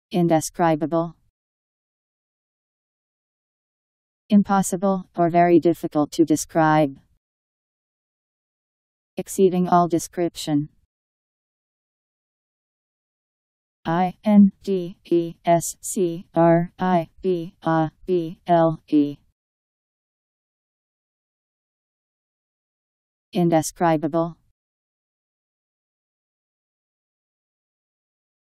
Indescribable. Impossible, or very difficult to describe. Exceeding all description. Indescribable. Indescribable.